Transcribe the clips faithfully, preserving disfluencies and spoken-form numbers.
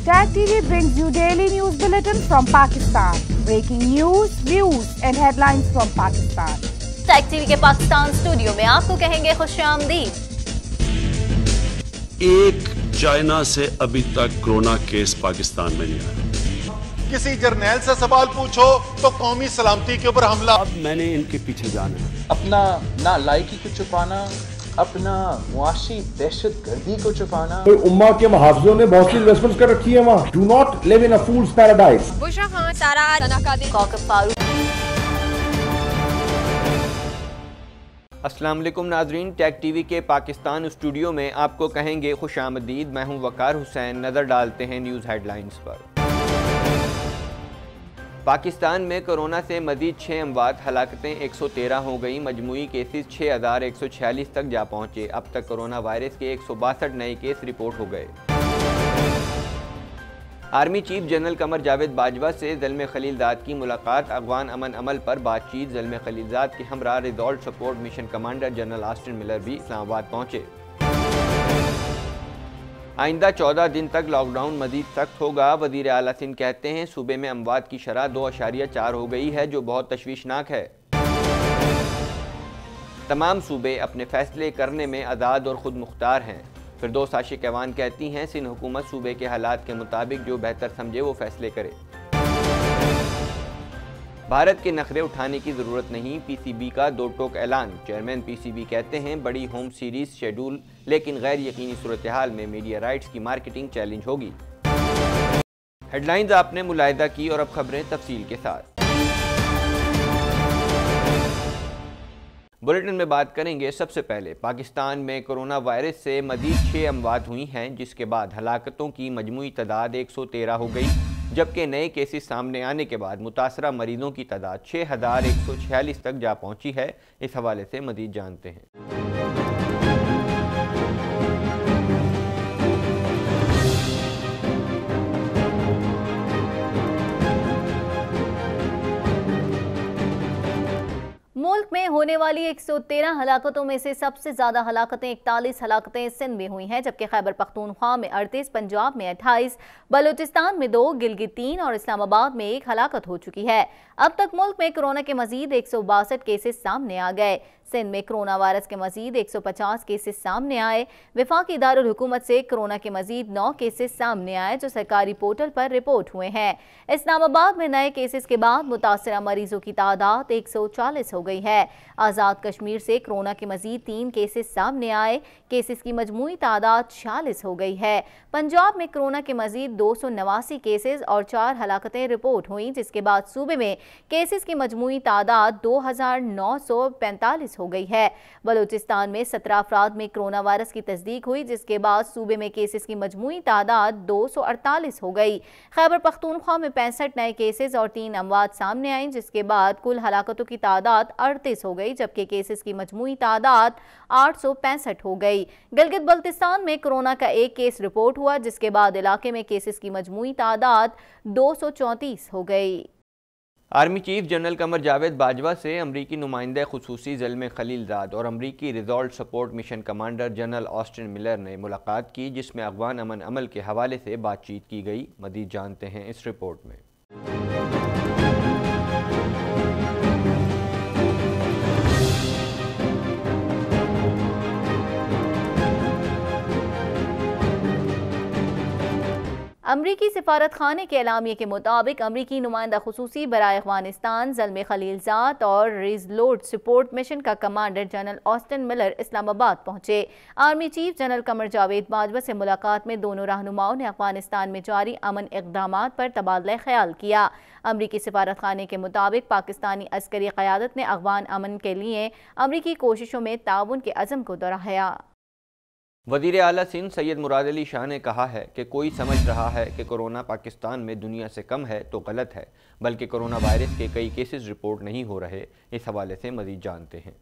Tag T V brings you daily news bulletin from Pakistan. Breaking news, views and headlines from Pakistan. Tag TV के Pakistan studio में आपको कहेंगे खुशामदीद। एक China से अभी तक कोरोना केस पाकिस्तान में नहीं आया। किसी जर्नैल से सवाल पूछो तो कौमी सलामती के ऊपर हमला। अब मैंने इनके पीछे जाना है। अपना ना लायकी को छुपाना, अपना मुआशी दहशत गर्दी को छुपाना। तो उम्मा के मुहाफिजों ने बहुत सी इन्वेस्टमेंट्स कर रखी है वहाँ। Do not live in a fool's paradise. Bushra Khan, Sara तनाकादी, कौकब फारूक। अस्सलाम वालेकुम नाजरीन, टैग टीवी के पाकिस्तान स्टूडियो में आपको कहेंगे खुशामदीद। मैं हूं वकार हुसैन। नज़र डालते हैं न्यूज़ हेडलाइंस पर। पाकिस्तान में कोरोना से मजीद छः अमवात, हलाकतें एक सौ तेरह हो गई। मजमूई केसेस छः हज़ार एक सौ छियालीस तक जा पहुँचे। अब तक कोरोना वायरस के एक सौ बासठ नए केस रिपोर्ट हो गए। Army chief general Qamar Javed Bajwa से ज़ल्मे खलीलजाद की मुलाकात। अफगान अमन अमल पर बातचीत। ज़ल्मे खलीलजाद के हमरा resolute support mission commander general Austin Miller भी इस्लामाबाद पहुँचे। आइंदा चौदह दिन तक लॉकडाउन मजीद सख्त होगा। वज़ीर आला सिंध कहते हैं सूबे में अमवात की शरह दो अशारिया चार हो गई है, जो बहुत तशवीशनाक है। तमाम सूबे अपने फैसले करने में आज़ाद और ख़ुद मुख्तार हैं। फिरदौस आशिक अवान कहती हैं सिंध हुकूमत सूबे के हालात के मुताबिक जो बेहतर समझे वो फैसले करे। भारत के नखरे उठाने की ज़रूरत नहीं, पीसीबी का दो टोक ऐलान। चेयरमैन पीसीबी कहते हैं बड़ी होम सीरीज शेड्यूल, लेकिन गैर यकीनी सूरत हाल में मीडिया राइट्स की मार्केटिंग चैलेंज होगी। हेडलाइंस आपने मुलाहिदा की और अब खबरें तफसील के साथ। बुलेटिन में बात करेंगे सबसे पहले पाकिस्तान में कोरोना वायरस से मजीद छः अमवात हुई हैं, जिसके बाद हलाकतों की मजमूई तादाद एक सौ तेरह हो गई, जबकि नए केसेस सामने आने के बाद मुतासरा मरीजों की तादाद छः हज़ार एक सौ छियालीस तक जा पहुंची है। इस हवाले से मजीद जानते हैं। मुल्क में होने वाली एक सौ तेरह हलाकतों में से सबसे ज्यादा हलाकतें इकतालीस हलाकतें सिंध में हुई हैं, जबकि खैबर पख्तूनख्वा में अड़तीस, पंजाब में अट्ठाईस, बलूचिस्तान में दो, गिलगित तीन और इस्लामाबाद में एक हलाकत हो चुकी है। अब तक मुल्क में कोरोना के मजीद एक सौ बासठ केसेस सामने आ गए। सिंध में कोरोना वायरस के मजीद एक सौ पचास केसेस सामने आए। वफाकी दारुल हुकूमत से कोरोना के मजीद नौ केसेस सामने आए, जो सरकारी पोर्टल पर रिपोर्ट हुए हैं। इस्लामाबाद में नए केसेस के बाद मुतासरा मरीजों की तादाद एक सौ चालीस हो गई है। आज़ाद कश्मीर से कोरोना के मजीद तीन केसेस सामने आए। केसेस की मजमूई तादाद छियालीस हो गई है। पंजाब में कोरोना के मजीद दो सौ नवासी केसेस और चार हलाकतें रिपोर्ट हुई, जिसके बाद सूबे में केसेस की मजमूई तादाद दो हजार नौ सौ पैंतालीस हो गई है। बलूचिस्तान में सत्रह अफराद में कोरोना वायरस की तस्दीक हुई, जिसके बाद सूबे में केसेस की मजमूई तादाद दो सौ अड़तालीस हो गई। खैबर पख्तूनख्वा में पैंसठ नए केसेस और तीन अमवात सामने आई, जिसके बाद कुल हलाकतों की तादाद अड़तीस हो गई, जबकि केसेस की मजमूई तादाद आठ सौ पैंसठ हो गई। गिलगित बल्तिस्तान में कोरोना का एक केस रिपोर्ट हुआ, जिसके बाद इलाके में केसेस की मजमूई तादाद दो सौ चौंतीस हो गई। Army chief general Qamar Javed Bajwa से अमरीकी नुमाइंदा खुसूसी ज़ल्मे खलीलजाद और अमरीकी resolute support mission commander general Austin Miller ने मुलाकात की, जिसमें अफगान अमन अमल के हवाले से बातचीत की गई। मज़ीद जानते हैं इस रिपोर्ट में। अमरीकी सिफारत खाने के एलामिये के मुताबिक अमरीकी नुमाइंदा खुसूसी बराए अफगानिस्तान ज़ल्मे खलीलजाद और रिजोल्ट सपोर्ट मिशन का commander general Austin Miller Islamabad पहुंचे। Army chief general Qamar Javed Bajwa से मुलाकात में दोनों रहनुमाओं ने अफगानिस्तान में जारी अमन इक़दामात पर तबादला ख्याल किया। अमरीकी सिफारत खाने के मुताबिक पाकिस्तानी अस्करी क़यादत ने अफगान अमन के लिए अमरीकी कोशिशों में ताउन के अज़म को दोहराया। वज़ीर आला सिंध सैयद मुराद अली शाह ने कहा है कि कोई समझ रहा है कि कोरोना पाकिस्तान में दुनिया से कम है तो गलत है, बल्कि कोरोना वायरस के कई केसेस रिपोर्ट नहीं हो रहे। इस हवाले से मज़ीद जानते हैं।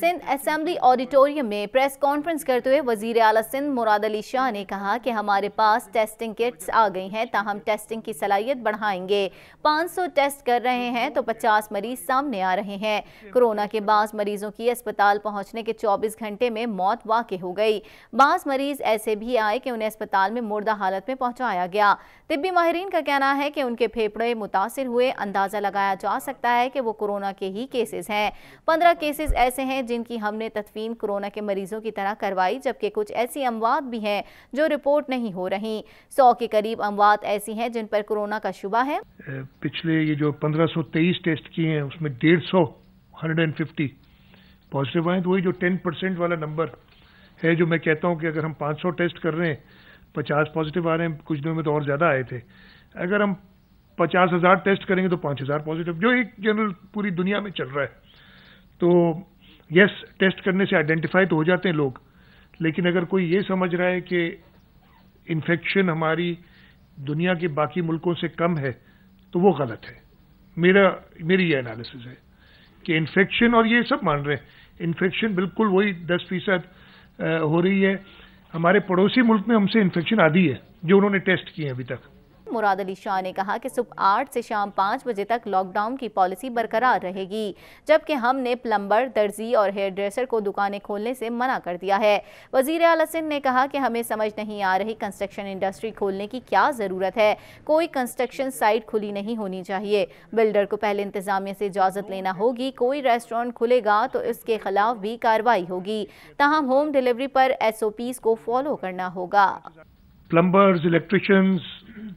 सिंध असेंबली ऑडिटोरियम में प्रेस कॉन्फ्रेंस करते हुए वजीर आला सिंध मुराद अली शाह ने कहा कि हमारे पास टेस्टिंग किट्स आ गई हैं, ताहम टेस्टिंग की सलाहियत बढ़ाएंगे। पाँच सौ टेस्ट कर रहे हैं तो पचास मरीज सामने आ रहे हैं। कोरोना के बाद मरीजों की अस्पताल पहुंचने के चौबीस घंटे में मौत वाक़ई हो गई। बाज़ मरीज ऐसे भी आए कि उन्हें अस्पताल में मुर्दा हालत में पहुंचाया गया। तिब्बी माहिरीन का कहना है कि उनके फेफड़े मुतासिर हुए। अंदाजा लगाया जा सकता है कि वो कोरोना के ही केसेस हैं। पंद्रह केसेस ऐसे हैं जिनकी हमने तदफीन कोरोना के मरीजों की तरह करवाई, जबकि कुछ ऐसी अमवात भी हैं जो रिपोर्ट नहीं हो रही। सौ के करीब अमवात ऐसी हैं जिन पर कोरोना का शुबा है। पिछले ये जो पंद्रह सौ तेईस टेस्ट किए हैं उसमें डेढ़ सौ हंड्रेड फिफ्टी पॉजिटिव आए, तो वही जो टेन परसेंट वाला नंबर है जो मैं कहता हूँ कि अगर हम पाँच सौ टेस्ट कर रहे हैं पचास पॉजिटिव आ रहे हैं, कुछ दिनों में तो और ज़्यादा आए थे, अगर हम पचास हज़ार टेस्ट करेंगे तो पाँच हज़ार पॉजिटिव, जो एक जनरल पूरी दुनिया में चल रहा है। तो यस, टेस्ट करने से आइडेंटिफाई तो हो जाते हैं लोग, लेकिन अगर कोई ये समझ रहा है कि इन्फेक्शन हमारी दुनिया के बाकी मुल्कों से कम है तो वो गलत है। मेरा मेरी ये एनालिसिस है कि इन्फेक्शन, और ये सब मान रहे हैं, इन्फेक्शन बिल्कुल वही दस फीसद हो रही है। हमारे पड़ोसी मुल्क में हमसे इन्फेक्शन आधी है जो उन्होंने टेस्ट किए अभी तक। मुराद अली शाह ने कहा कि सुबह आठ से शाम पाँच बजे तक लॉकडाउन की पॉलिसी बरकरार रहेगी, जबकि हमने प्लम्बर, दर्जी और हेयर ड्रेसर को दुकानें खोलने से मना कर दिया है। वजीर आला सिंध ने कहा कि हमें समझ नहीं आ रही कंस्ट्रक्शन इंडस्ट्री खोलने की क्या ज़रूरत है। कोई कंस्ट्रक्शन साइट खुली नहीं होनी चाहिए। बिल्डर को पहले इंतजामिया से इजाज़त लेना होगी। कोई रेस्टोरेंट खुलेगा तो इसके खिलाफ भी कार्रवाई होगी। ताहम होम डिलीवरी पर एस ओ पीज़ को फॉलो करना होगा। प्लम्बर्स, इलेक्ट्रिशियंस,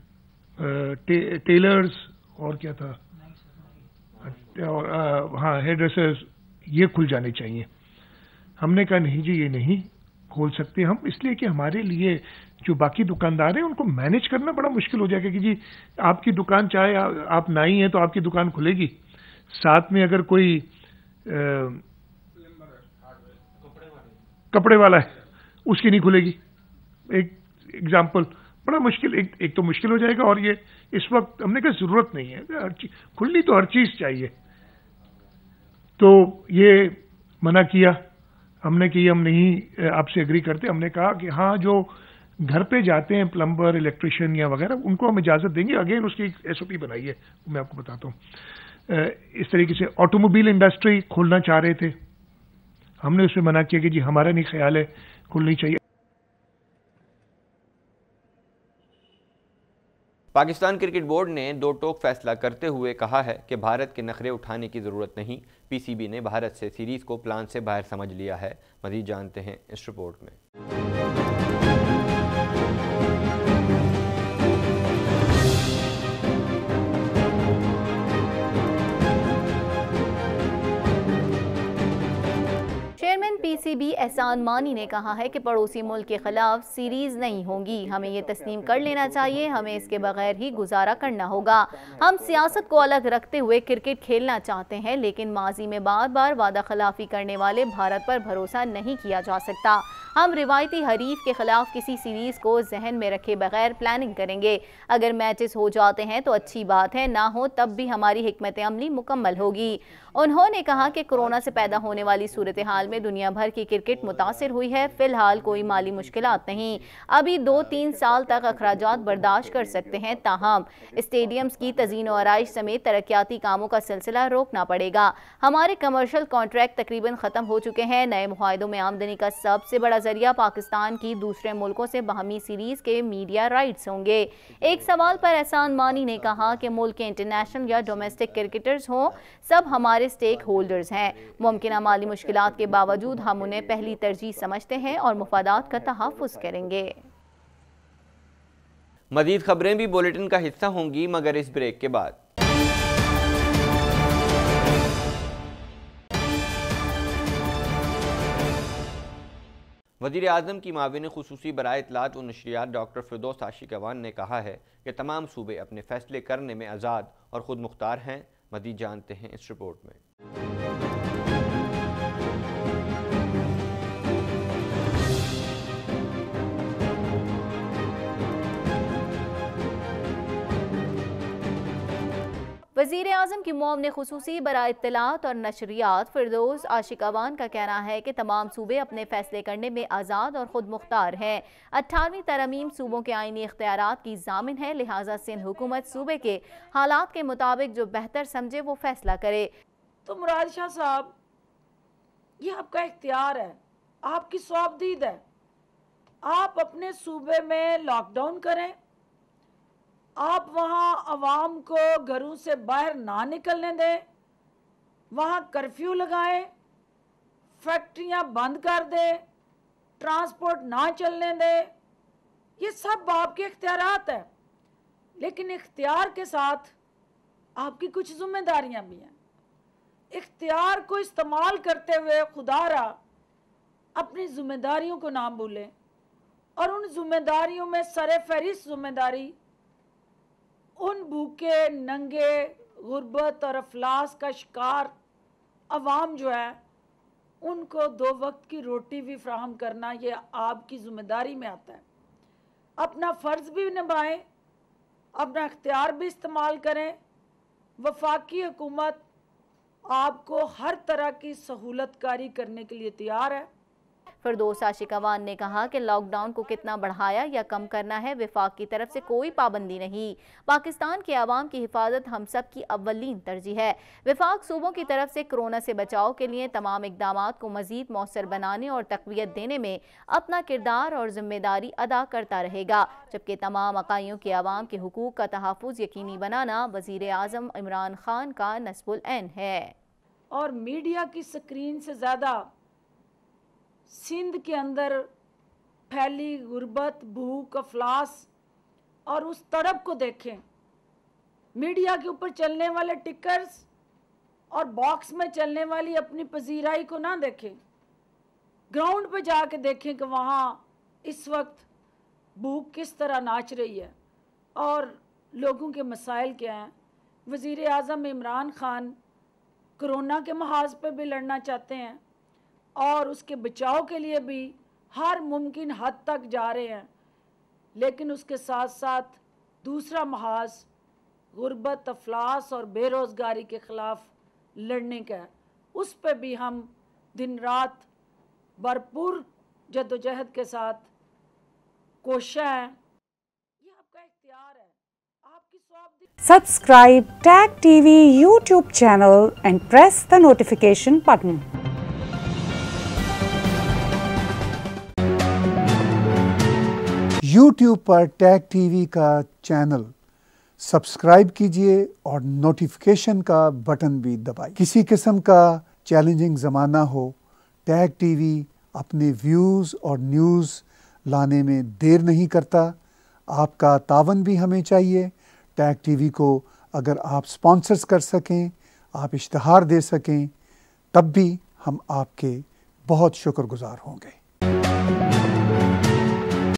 टे, टेलर्स और क्या था, और आ, हाँ हेयर ड्रेसर्स, ये खुल जाने चाहिए। हमने कहा नहीं जी, ये नहीं खोल सकते हम, इसलिए कि हमारे लिए जो बाकी दुकानदार हैं उनको मैनेज करना बड़ा मुश्किल हो जाएगा कि जी आपकी दुकान, चाहे आ, आप नाई हैं तो आपकी दुकान खुलेगी, साथ में अगर कोई आ, कपड़े वाला है उसकी नहीं खुलेगी। एक एग्जाम्पल, बड़ा मुश्किल, एक, एक तो मुश्किल हो जाएगा, और ये इस वक्त हमने कहा जरूरत नहीं है, हर चीज खुलनी तो हर चीज चाहिए। तो ये मना किया हमने कि हम नहीं आपसे एग्री करते। हमने कहा कि हाँ, जो घर पे जाते हैं प्लम्बर, इलेक्ट्रिशियन या वगैरह, उनको हम इजाजत देंगे। अगेन उसकी एस ओ पी बनाई है, मैं आपको बताता हूँ। इस तरीके से ऑटोमोबाइल इंडस्ट्री खोलना चाह रहे थे, हमने उसमें मना किया कि जी हमारा नहीं ख्याल है खुलनी चाहिए। पाकिस्तान क्रिकेट बोर्ड ने दो टोक फैसला करते हुए कहा है कि भारत के नखरे उठाने की ज़रूरत नहीं। पीसीबी ने भारत से सीरीज़ को प्लान से बाहर समझ लिया है। मज़ीद जानते हैं इस रिपोर्ट में। चेयरमैन पीसीबी एहसान मानी ने कहा है कि पड़ोसी मुल्क के खिलाफ सीरीज नहीं होगी। हमें ये तस्लीम कर लेना चाहिए, हमें इसके बगैर ही गुजारा करना होगा। हम सियासत को अलग रखते हुए क्रिकेट खेलना चाहते हैं, लेकिन माजी में बार बार वादा खिलाफी करने वाले भारत पर भरोसा नहीं किया जा सकता। हम रिवायती हरीफ के खिलाफ किसी सीरीज को जहन में रखे बगैर प्लानिंग करेंगे। अगर मैचेस हो जाते हैं तो अच्छी बात है, ना हो तब भी हमारी हिकमत अमली मुकम्मल होगी। उन्होंने कहा कि कोरोना से पैदा होने वाली सूरत हाल में दुनिया भर की क्रिकेट मुतासिर हुई है। फिलहाल कोई माली मुश्किलात नहीं, अभी दो तीन साल तक अखराजात बर्दाश्त कर सकते हैं। ताहम स्टेडियम्स की तज़ीन व आराइश समेत तरक्याती कामों का सिलसिला रोकना पड़ेगा। हमारे कमर्शियल कॉन्ट्रैक्ट तकरीबन ख़त्म हो चुके हैं। नए मुआहदों में आमदनी का सबसे बड़ा जरिया पाकिस्तान की दूसरे मुल्कों से बाहमी सीरीज के मीडिया राइट्स होंगे। एक सवाल पर एहसान मानी ने कहा कि मुल्क के इंटरनेशनल या डोमेस्टिक क्रिकेटर्स हों, सब हमारे स्टेक होल्डर्स हैं। मुमकिन माली मुश्किलात के बावजूद हम उन्हें पहली तरजीह समझते हैं और मुफादात का तहफ़्फ़ुज़ करेंगे। मज़ीद खबरें भी बुलेटिन का हिस्सा होंगी, मगर इस ब्रेक के बाद। वज़ीर आज़म की माविन ख़ुसूसी बराए इत्तलात व नशरियात डॉक्टर फिरदौस आशिक अवान ने कहा है कि तमाम सूबे अपने फैसले करने में आज़ाद और ख़ुद मुख्तार हैं। मज़ीद जानते हैं इस रिपोर्ट में। वज़ीर आज़म की मुआवने ख़ुसूसी बराए इत्तलात और नशरियात फिरदौस आशिक अवान का कहना है कि तमाम सूबे अपने फैसले करने में आज़ाद और ख़ुद मुख्तार हैं। अट्ठारहवीं तरमीम सूबों के आइनी इख्तियारात की ज़ामिन है, लिहाजा सिंध हुकूमत सूबे के हालात के मुताबिक जो बेहतर समझे वो फैसला करे। तो मुराद शाह साहब, ये आपका इख्तियार है, आपकी सौबदीद है। आप अपने सूबे में लॉकडाउन करें, आप वहाँ अवाम को घरों से बाहर ना निकलने दें, वहाँ कर्फ्यू लगाएं, फैक्ट्रियाँ बंद कर दें, ट्रांसपोर्ट ना चलने दें। ये सब आपके इख्तियारात हैं, लेकिन इख्तियार के साथ आपकी कुछ जिम्मेदारियाँ भी हैं। इख्तियार को इस्तेमाल करते हुए खुदारा अपनी जिम्मेदारियों को ना भूलें और उन जिम्मेदारियों में सरे फहरिस्त जिम्मेदारी उन भूखे नंगे गुर्बत और अफलास का शिकार अवाम जो है उनको दो वक्त की रोटी भी फ्राहम करना, ये आपकी जिम्मेदारी में आता है। अपना फ़र्ज़ भी निभाएं, अपना इख्तियार भी इस्तेमाल करें। वफाकी हुकूमत आपको हर तरह की सहूलतकारी करने के लिए तैयार है। फिरदौस आशिक अवान ने कहा कि लॉकडाउन को कितना बढ़ाया या कम करना है, विफाक की तरफ से कोई पाबंदी नहीं। पाकिस्तान के अवाम की हिफाजत हम सब की अव्वलीन तरजीह है। विफाक सूबों की तरफ से कोरोना से बचाव के लिए तमाम इकदाम को मजीद मौसर बनाने और तक़वियत देने में अपना किरदार और जिम्मेदारी अदा करता रहेगा, जबकि तमाम अकाइयों के अवाम के हुकूक का तहफ़्फ़ुज़ यकीनी बनाना वज़ीर आज़म इमरान खान का नस्बुल ऐन है। और मीडिया की स्क्रीन से ज़्यादा सिंध के अंदर फैली गुर्बत, भूख, अफलास और उस तड़प को देखें। मीडिया के ऊपर चलने वाले टिकर्स और बॉक्स में चलने वाली अपनी पजीराई को ना देखें, ग्राउंड पे जाके देखें कि वहाँ इस वक्त भूख किस तरह नाच रही है और लोगों के मसाइल क्या हैं। वज़ीर आज़म इमरान खान कोरोना के महाज पे भी लड़ना चाहते हैं और उसके बचाव के लिए भी हर मुमकिन हद तक जा रहे हैं, लेकिन उसके साथ साथ दूसरा महाज गुर्बत, अफलास और बेरोज़गारी के ख़िलाफ़ लड़ने का है। उस पर भी हम दिन रात भरपूर जद्दोजहद के साथ कोशिश हैं। ये आपका इख्तियार है, आपकी सौबदीद। Subscribe Tag T V YouTube channel and press the notification button. YouTube पर टैग टीवी का चैनल सब्सक्राइब कीजिए और नोटिफिकेशन का बटन भी दबाइए। किसी किस्म का चैलेंजिंग ज़माना हो, टैग टीवी अपने व्यूज़ और न्यूज़ लाने में देर नहीं करता। आपका तावन भी हमें चाहिए। टैग टीवी को अगर आप स्पॉन्सर्स कर सकें, आप इश्तहार दे सकें, तब भी हम आपके बहुत शुक्रगुजार होंगे।